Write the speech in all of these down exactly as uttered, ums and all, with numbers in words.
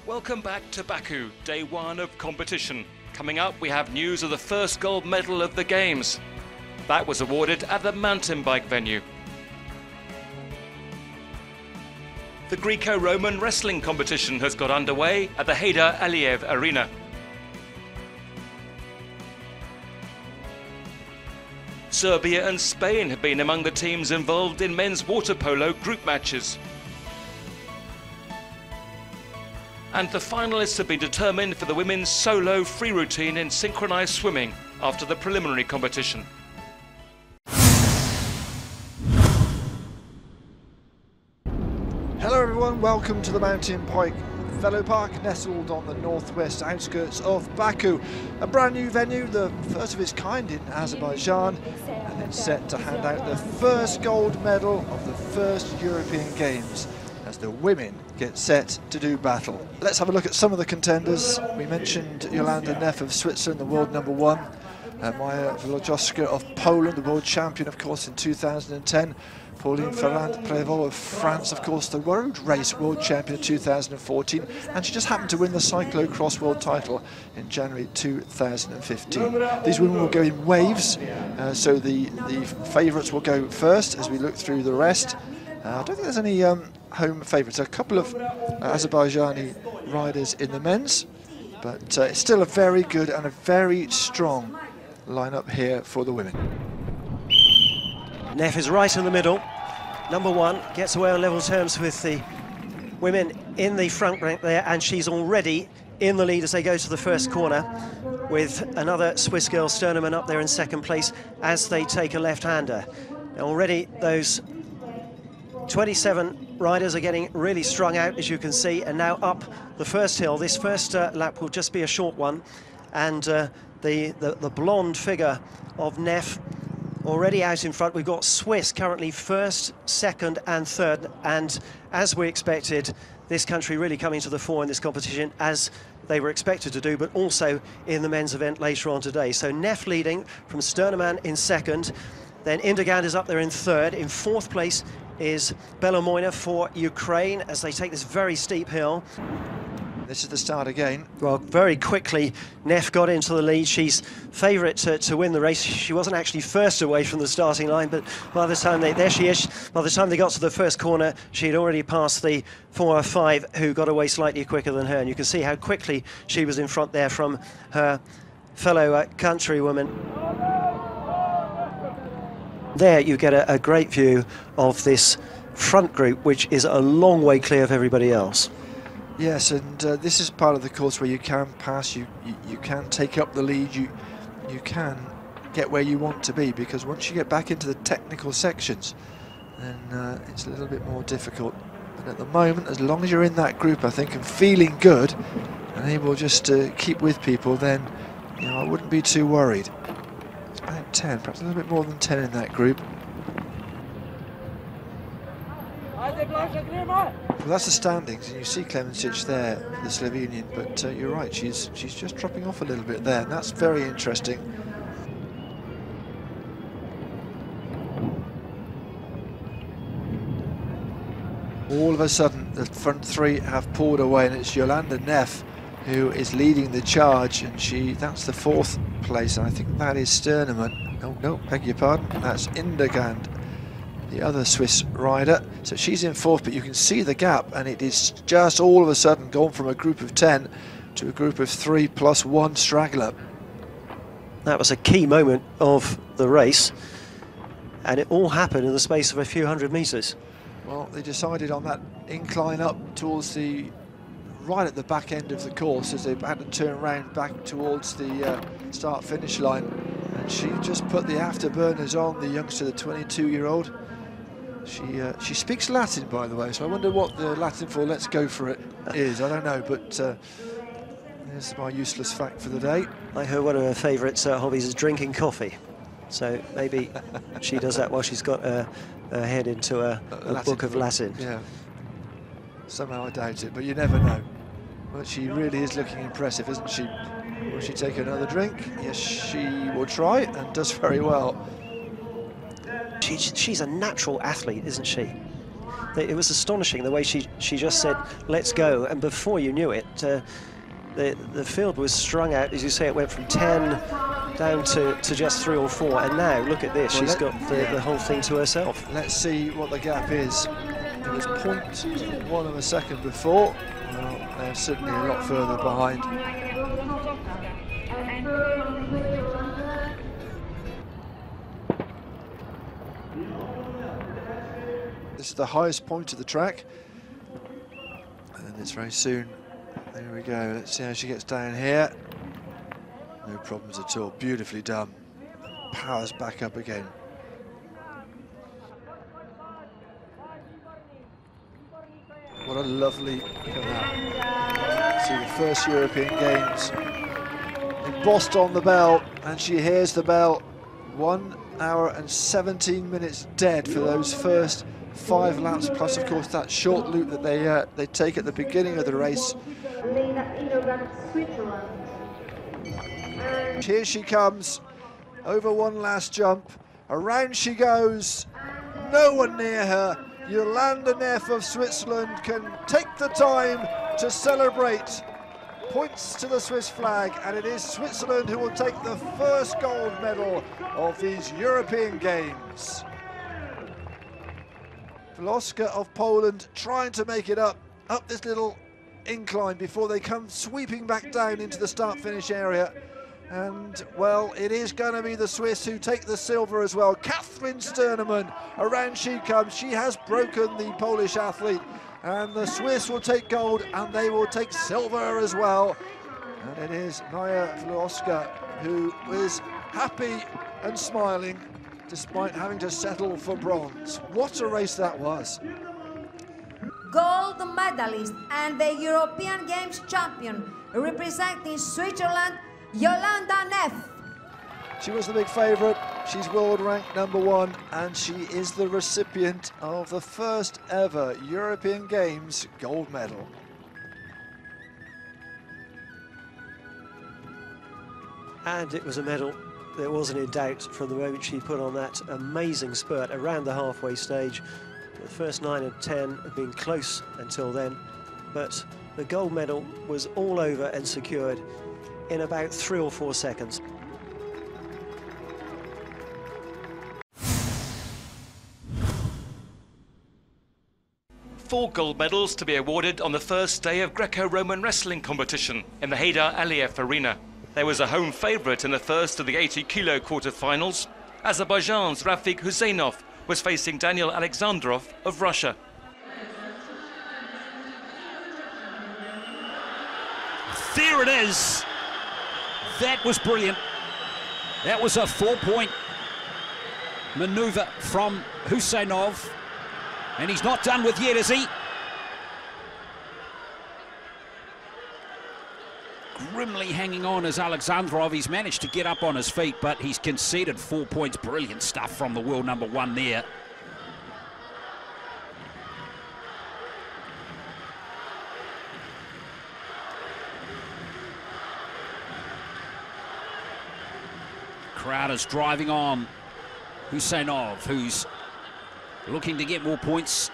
Welcome back to Baku, day one of competition. Coming up, we have news of the first gold medal of the Games. That was awarded at the mountain bike venue. The Greco-Roman wrestling competition has got underway at the Heydar Aliyev Arena. Serbia and Spain have been among the teams involved in men's water polo group matches. And the finalists have been determined for the women's solo free routine in synchronised swimming after the preliminary competition. Hello everyone, welcome to the Mountain Bike Velo Park, nestled on the northwest outskirts of Baku. A brand new venue, the first of its kind in Azerbaijan, and it's set to hand out the first gold medal of the first European Games as the women get set to do battle. Let's have a look at some of the contenders. We mentioned Jolanda Neff of Switzerland, the world number one. Uh, Maja Włodarczyk of Poland, the world champion, of course, in two thousand ten. Pauline Ferrand-Prévot of France, of course, the road race world champion in two thousand fourteen, and she just happened to win the cyclocross world title in January two thousand fifteen. These women will go in waves, uh, so the, the favourites will go first as we look through the rest. Uh, I don't think there's any um, home favourites. A couple of uh, Azerbaijani riders in the men's, but uh, it's still a very good and a very strong lineup here for the women. Neff is right in the middle. Number one gets away on level terms with the women in the front rank there, and she's already in the lead as they go to the first corner, with another Swiss girl, Sternemann, up there in second place as they take a left-hander. Now already those twenty-seven riders are getting really strung out, as you can see, and now up the first hill. This first uh, lap will just be a short one, and uh, the, the, the blonde figure of Neff already out in front. We've got Swiss currently first, second and third, and as we expected, this country really coming to the fore in this competition, as they were expected to do, but also in the men's event later on today. So Neff leading from Sternemann in second, then Indegand is up there in third. In fourth place is Belomoina for Ukraine as they take this very steep hill. This is the start again. Well, very quickly, Neff got into the lead. She's favourite to, to win the race. She wasn't actually first away from the starting line, but by the time they, there she is, by the time they got to the first corner, she'd already passed the four or five who got away slightly quicker than her. And you can see how quickly she was in front there from her fellow uh, countrywoman. There you get a, a great view of this front group, which is a long way clear of everybody else. Yes, and uh, this is part of the course where you can pass, you, you you can take up the lead, you you can get where you want to be, because once you get back into the technical sections, then uh, it's a little bit more difficult. But at the moment, as long as you're in that group, I think, and feeling good, and able just to keep with people, then you know I wouldn't be too worried. About ten, perhaps a little bit more than ten in that group. Well, that's the standings, and you see Klemenčić there, the Slovenian, but uh, you're right, she's she's just dropping off a little bit there, and that's very interesting. All of a sudden, the front three have pulled away, and it's Jolanda Neff who is leading the charge, and she that's the fourth place, and I think that is Sternemann. Oh, no, beg your pardon, that's Indegand, the other Swiss rider. So she's in fourth, but you can see the gap, and it is just all of a sudden gone from a group of ten to a group of three plus one straggler. That was a key moment of the race, and it all happened in the space of a few hundred metres. Well, they decided on that incline up towards the right at the back end of the course, as they had to turn around back towards the uh, start-finish line, and she just put the afterburners on, the youngster, the twenty-two-year-old. She uh, she speaks Latin, by the way, so I wonder what the Latin for "let's go for it" is. I don't know, but uh, there's my useless fact for the day. I heard one of her favourite uh, hobbies is drinking coffee, so maybe she does that while she's got her, her head into a, a book of Latin. Yeah, somehow I doubt it, but you never know. But she really is looking impressive, isn't she? Will she take another drink? Yes, she will try, and does very well. She, she's a natural athlete, isn't she? It was astonishing the way she, she just said, let's go, and before you knew it, uh, the, the field was strung out. As you say, it went from ten down to, to just three or four, and now, look at this, well, she's got the, the whole thing to herself. Let's see what the gap is. It was zero point one of a second before. Well, they're certainly a lot further behind. This is the highest point of the track, and it's very soon. There we go. Let's see how she gets down here. No problems at all. Beautifully done. Powers back up again. What a lovely look at that. See the first European Games. Embossed on the bell, and she hears the bell. One hour and seventeen minutes dead for those first five laps, plus of course that short loop that they uh, they take at the beginning of the race. Here she comes, over one last jump, around she goes, no one near her. Jolanda Neff of Switzerland can take the time to celebrate. Points to the Swiss flag, and it is Switzerland who will take the first gold medal of these European Games. Vloska of Poland trying to make it up, up this little incline before they come sweeping back down into the start-finish area. And, well, it is going to be the Swiss who take the silver as well. Catherine Sternemann, around she comes. She has broken the Polish athlete. And the Swiss will take gold, and they will take silver as well. And it is Maja Vloska who is happy and smiling despite having to settle for bronze. What a race that was. Gold medalist and the European Games champion representing Switzerland, Jolanda Neff. She was the big favourite. She's world ranked number one, and she is the recipient of the first ever European Games gold medal. And it was a medal that wasn't in doubt from the moment she put on that amazing spurt around the halfway stage. The first nine and ten had been close until then, but the gold medal was all over and secured in about three or four seconds. Four gold medals to be awarded on the first day of Greco-Roman wrestling competition in the Heydar Aliyev Arena. There was a home favourite in the first of the eighty kilo quarter-finals. Azerbaijan's Rafik Huseynov was facing Daniel Alexandrov of Russia. There it is. That was brilliant. That was a four-point manoeuvre from Huseynov. And he's not done with yet, is he? Grimly hanging on as Alexandrov. He's managed to get up on his feet, but he's conceded four points. Brilliant stuff from the world number one there. Crowd is driving on Huseynov, who's looking to get more points.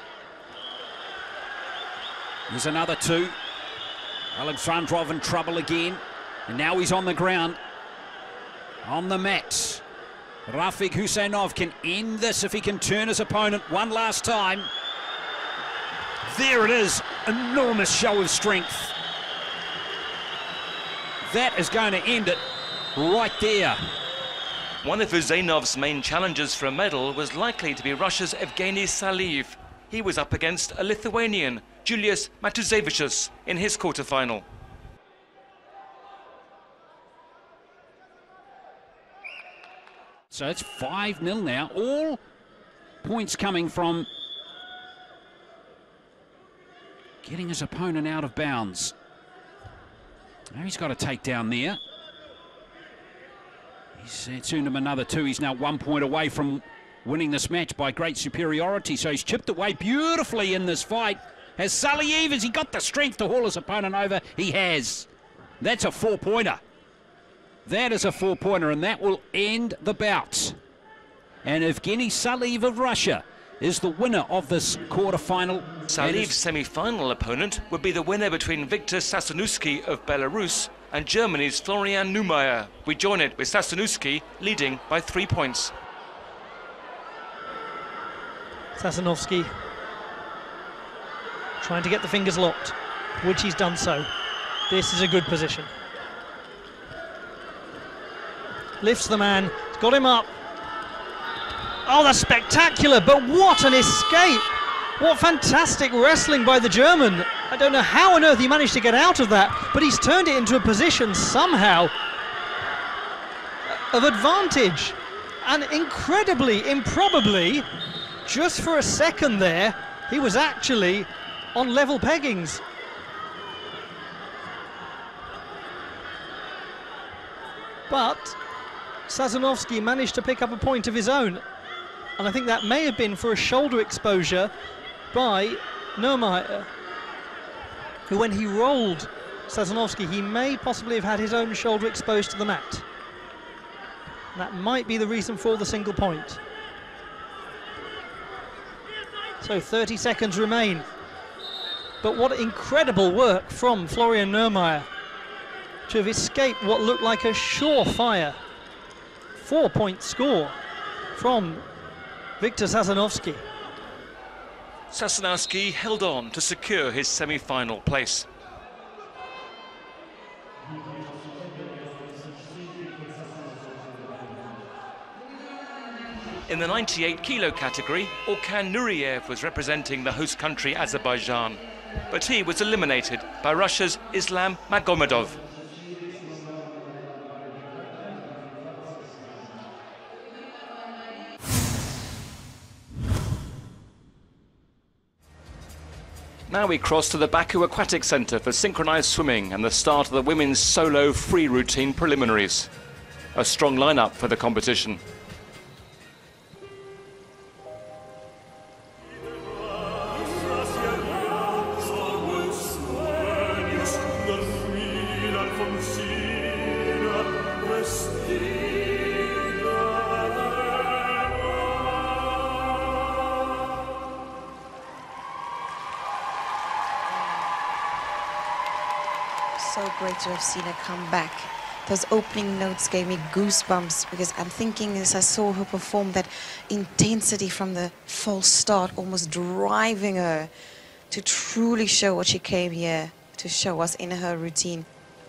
There's another two. Alexandrov in trouble again. And now he's on the ground. On the mat. Rafik Huseynov can end this if he can turn his opponent one last time. There it is. Enormous show of strength. That is going to end it right there. One of Huseynov's main challenges for a medal was likely to be Russia's Evgeny Saliev. He was up against a Lithuanian, Julius Matuzevičius, in his quarter-final. So it's five nil now. All points coming from getting his opponent out of bounds. Now he's got a takedown there. He's earned him another two. He's now one point away from winning this match by great superiority. So he's chipped away beautifully in this fight. Has Saliev, has he got the strength to haul his opponent over? He has. That's a four-pointer. That is a four-pointer, and that will end the bout. And Evgeny Saliev of Russia is the winner of this quarter-final. Saliv's semi-final opponent would be the winner between Viktor Sassanuski of Belarus and Germany's Florian Neumayer. We join it with Sassanuski leading by three points. Sassanovsky trying to get the fingers locked, which he's done so. This is a good position. Lifts the man, he's got him up. Oh, that's spectacular, but what an escape! What fantastic wrestling by the German. I don't know how on earth he managed to get out of that, but he's turned it into a position somehow of advantage. And incredibly, improbably, just for a second there, he was actually on level peggings. But Sassanovsky managed to pick up a point of his own, and I think that may have been for a shoulder exposure by Neumayer, who, when he rolled Sassanovsky, he may possibly have had his own shoulder exposed to the mat. That might be the reason for the single point. So thirty seconds remain. But what incredible work from Florian Neumayer to have escaped what looked like a surefire four-point score from Viktor Sassanovsky. Sassanovsky held on to secure his semi-final place. In the ninety-eight kilo category, Orkan Nureyev was representing the host country Azerbaijan, but he was eliminated by Russia's Islam Magomedov. Now we cross to the Baku Aquatic Centre for synchronised swimming and the start of the women's solo free routine preliminaries. A strong lineup for the competition. So great to have seen her come back. Those opening notes gave me goosebumps, because I'm thinking as I saw her perform, that intensity from the false start almost driving her to truly show what she came here to show us in her routine.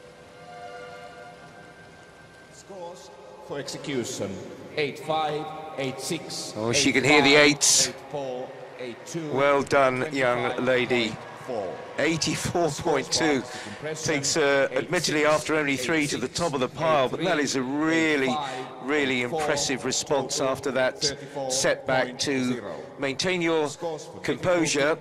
Scores for execution: eight five, eight six. Oh, she can hear the eights. Well done, young lady. eighty-four point two takes her, admittedly after only three, to the top of the pile, but that is a really, really impressive response after that setback. To maintain your composure,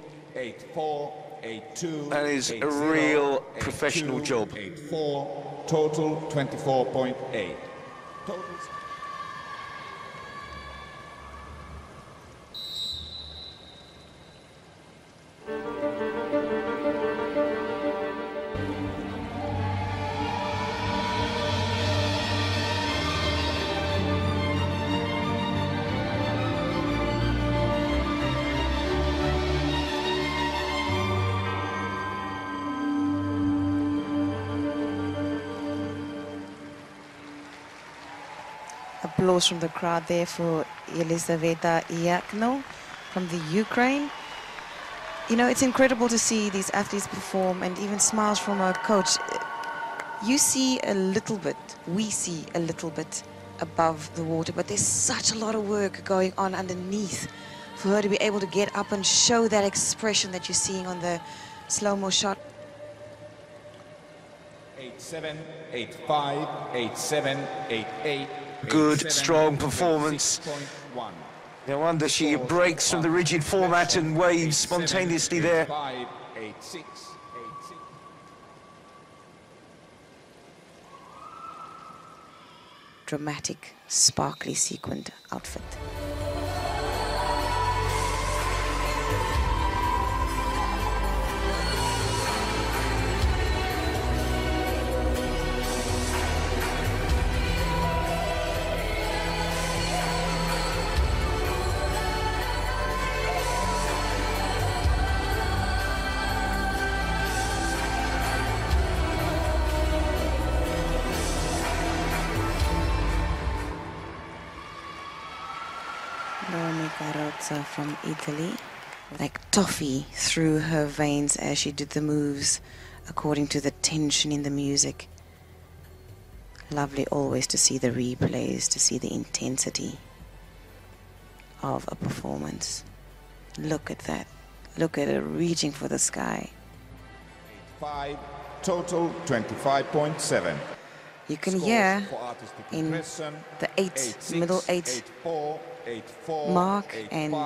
that is a real professional job. Total twenty-four point eight. Applause from the crowd there for Elizaveta Iakno from the Ukraine. You know, it's incredible to see these athletes perform, and even smiles from our coach. You see a little bit, we see a little bit above the water, but there's such a lot of work going on underneath for her to be able to get up and show that expression that you're seeing on the slow-mo shot. eight seven, eight five, eight seven, eight eight. Good, strong performance. No wonder she breaks from the rigid format and waves spontaneously there. Dramatic, sparkly, sequined outfit. dancer from Italy, like toffee through her veins as she did the moves according to the tension in the music. Lovely always to see the replays, to see the intensity of a performance. Look at that. Look at her reaching for the sky. Five, total twenty-five point seven. You can hear in the eight, middle eight mark, and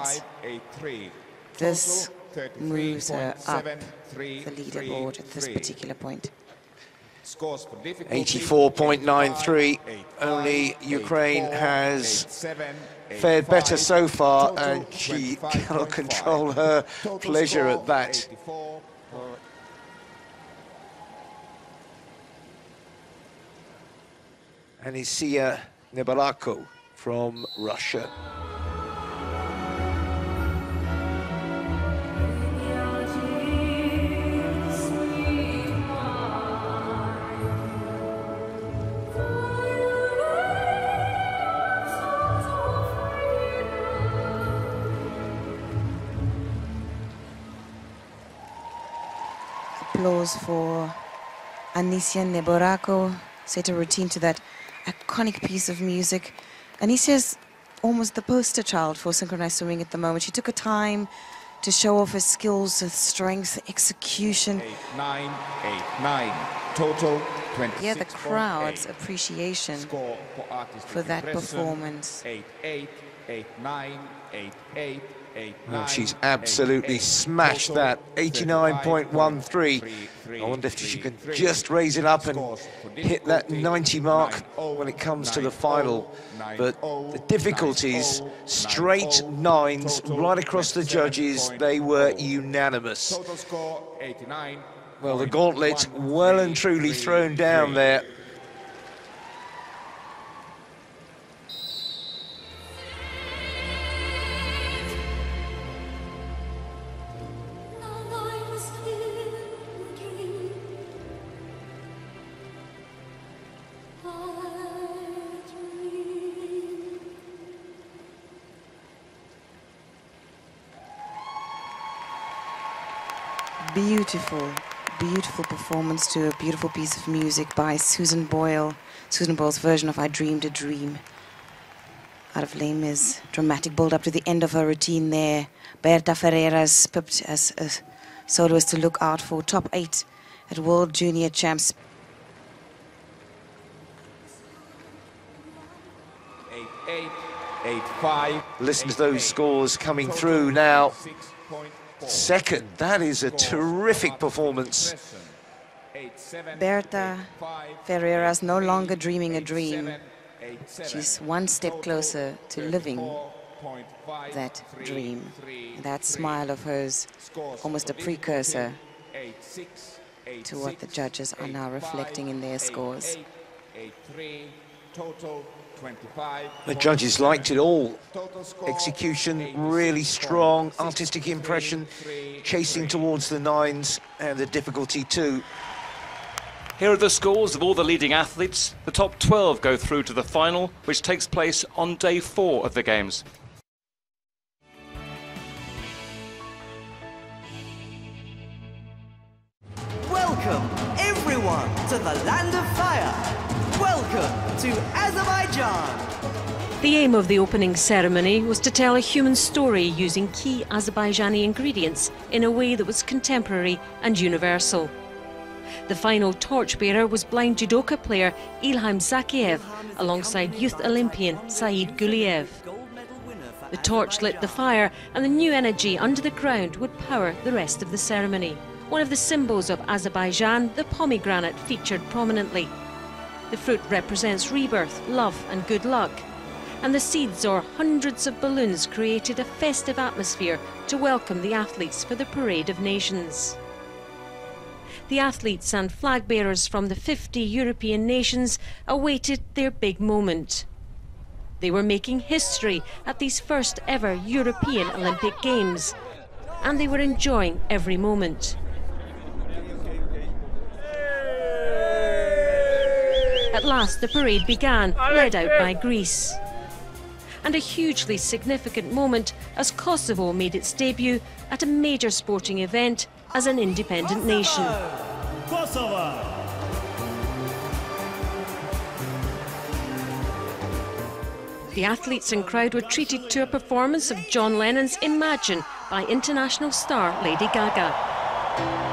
this moves her up the leaderboard at this particular point. eighty-four point nine three. Only Ukraine has fared better so far, and she cannot control her pleasure at that. Anisia Nebarako from Russia. Applause for Anisia Nebarako, set a routine to that iconic piece of music. Anisia's almost the poster child for synchronized swimming at the moment. She took her time to show off her skills, her strength, execution. Eight, nine, eight, nine. Total twenty-six. Yeah, the crowd's eight. appreciation Score for, for that performance. Eight, eight, eight, nine, eight, eight. Well, she's absolutely smashed that. eighty-nine point one three. I wonder if she can just raise it up and hit that ninety mark when it comes to the final. But the difficulties, straight nines right across the judges, they were unanimous. Well, the gauntlet well and truly thrown down there. Beautiful, beautiful performance to a beautiful piece of music by Susan Boyle. Susan Boyle's version of I Dreamed a Dream. Out of Les Mis, dramatic build-up to the end of her routine there. Berta Ferreira's pipped as a soloist to look out for. Top eight at World Junior Champs. Eight, eight, eight, five. Listen to those scores coming through now. Second, that is a terrific performance. Berta Ferreira's no longer dreaming a dream. She's one step closer to living that dream. That smile of hers, almost a precursor to what the judges are now reflecting in their scores. The judges liked it all. Execution really strong, artistic impression, chasing towards the nines, and the difficulty too. Here are the scores of all the leading athletes. The top twelve go through to the final, which takes place on day four of the Games. Welcome, everyone, to the Land of Fire. Welcome to Azerbaijan. The aim of the opening ceremony was to tell a human story using key Azerbaijani ingredients in a way that was contemporary and universal. The final torchbearer was blind judoka player Ilham Zakiev alongside youth Olympian Saeed Guliev. The torch lit the fire, and the new energy under the ground would power the rest of the ceremony. One of the symbols of Azerbaijan, the pomegranate, featured prominently. The fruit represents rebirth, love and good luck. And the seeds or hundreds of balloons created a festive atmosphere to welcome the athletes for the Parade of Nations. The athletes and flag bearers from the fifty European nations awaited their big moment. They were making history at these first ever European Olympic Games, and they were enjoying every moment. At last, the parade began, led out by Greece. And a hugely significant moment as Kosovo made its debut at a major sporting event as an independent nation. Kosovo. The athletes and crowd were treated to a performance of John Lennon's Imagine by international star Lady Gaga.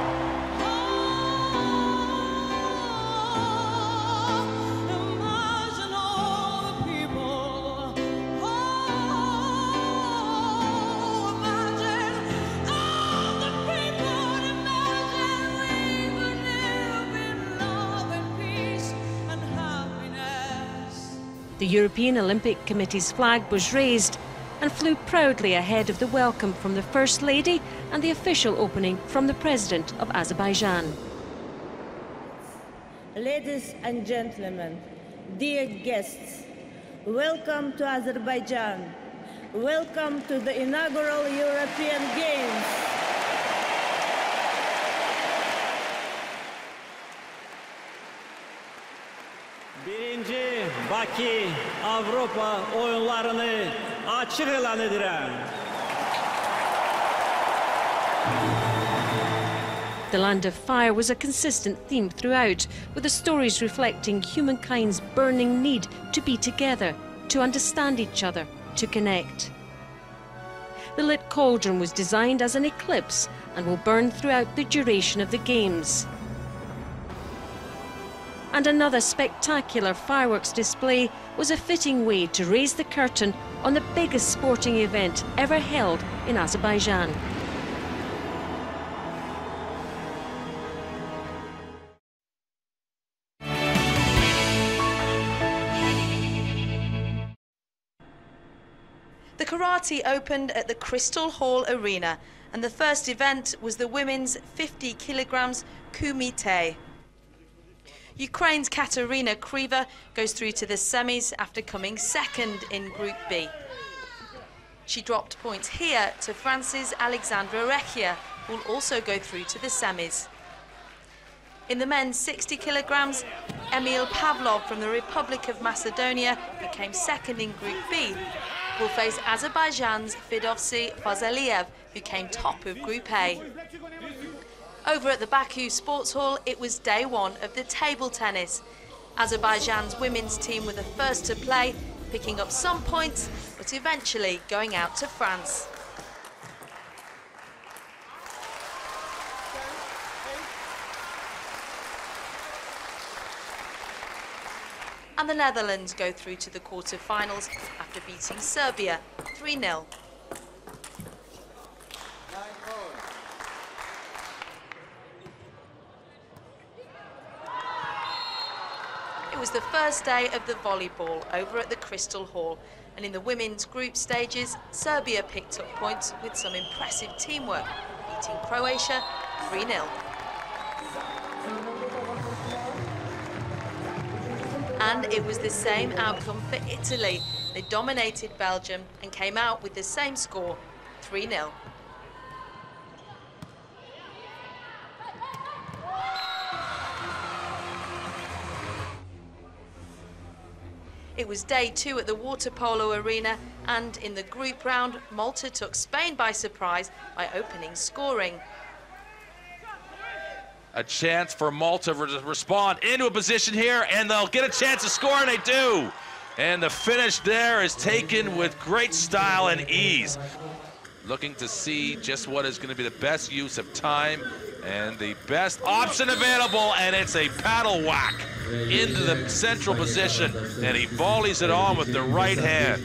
The European Olympic Committee's flag was raised and flew proudly ahead of the welcome from the First Lady and the official opening from the President of Azerbaijan. Ladies and gentlemen, dear guests, welcome to Azerbaijan. Welcome to the inaugural European Games. Birinci Bakı Avrupa oyunlarını açık elan edirəm. The Land of Fire was a consistent theme throughout, with the stories reflecting humankind's burning need to be together, to understand each other, to connect. The lit cauldron was designed as an eclipse and will burn throughout the duration of the Games. And another spectacular fireworks display was a fitting way to raise the curtain on the biggest sporting event ever held in Azerbaijan. The karate opened at the Crystal Hall Arena, and the first event was the women's fifty kilograms kumite. Ukraine's Katerina Kriva goes through to the semis after coming second in Group B. She dropped points here to France's Alexandra Recchia, who will also go through to the semis. In the men's sixty kilograms, Emil Pavlov from the Republic of Macedonia, who came second in Group B, will face Azerbaijan's Fidovsi Fazaliev, who came top of Group A. Over at the Baku Sports Hall, it was day one of the table tennis. Azerbaijan's women's team were the first to play, picking up some points, but eventually going out to France. And the Netherlands go through to the quarter-finals after beating Serbia three nil. It was the first day of the volleyball over at the Crystal Hall, and in the women's group stages, Serbia picked up points with some impressive teamwork, beating Croatia three nil. And it was the same outcome for Italy. They dominated Belgium and came out with the same score, three nil. It was day two at the water polo arena, and in the group round, Malta took Spain by surprise by opening scoring. A chance for Malta to respond into a position here, and they'll get a chance to score, and they do. And the finish there is taken with great style and ease. Looking to see just what is going to be the best use of time and the best option available, and it's a paddle whack into the central position, and he volleys it on with the right hand.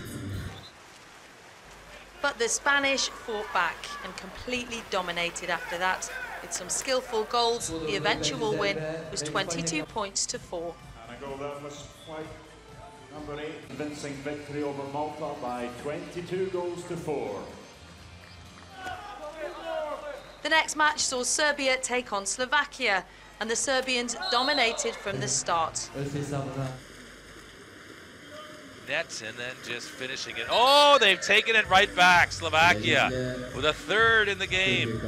But the Spanish fought back and completely dominated after that. With some skillful goals, the eventual win was twenty-two points to four. And a goal there was quite number eight, convincing victory over Malta by twenty-two goals to four. The next match saw Serbia take on Slovakia, and the Serbians dominated from the start. Net and then just finishing it. Oh, they've taken it right back, Slovakia, with a third in the game.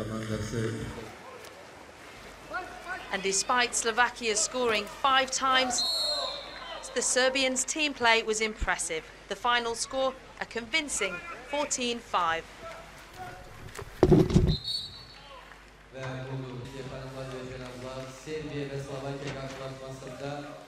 And despite Slovakia scoring five times, the Serbians' team play was impressive. The final score, a convincing fourteen five. Ve bu Türkiye Paralel Cenablar Serbiya ve Slovakya karşılaşmasında